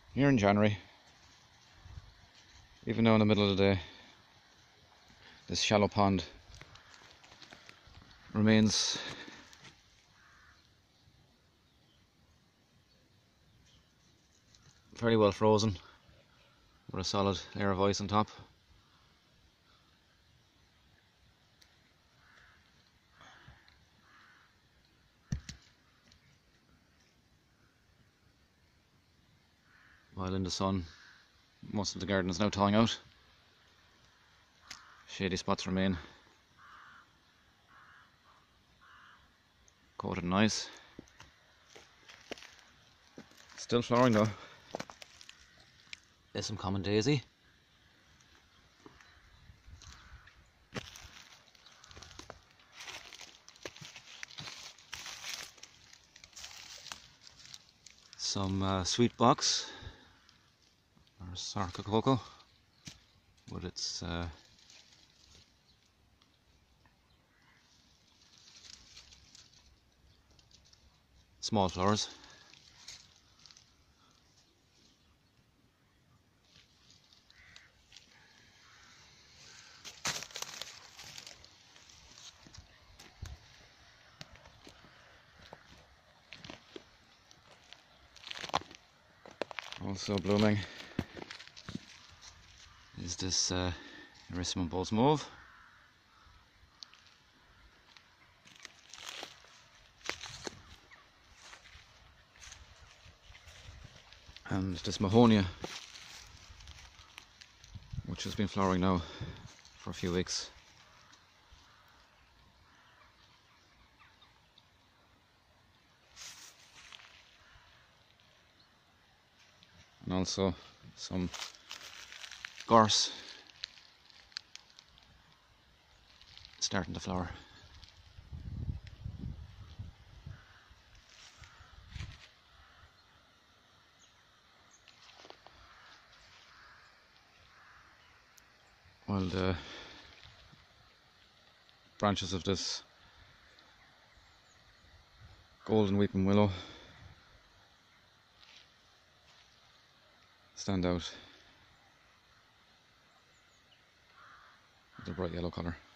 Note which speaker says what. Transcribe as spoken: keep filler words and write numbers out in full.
Speaker 1: Here in January, even though in the middle of the day, this shallow pond remains very well frozen with a solid layer of ice on top. While in the sun, most of the garden is now thawing out. Shady spots remain, coated in ice. Still flowering though. There's some common daisy. Some uh, sweet box, or Sarcococca, with its uh, small flowers. Also blooming is this uh, Bulls mauve. And this mahonia, which has been flowering now for a few weeks. And also some gorse starting to flower. While the branches of this golden weeping willow stand out with a bright yellow colour.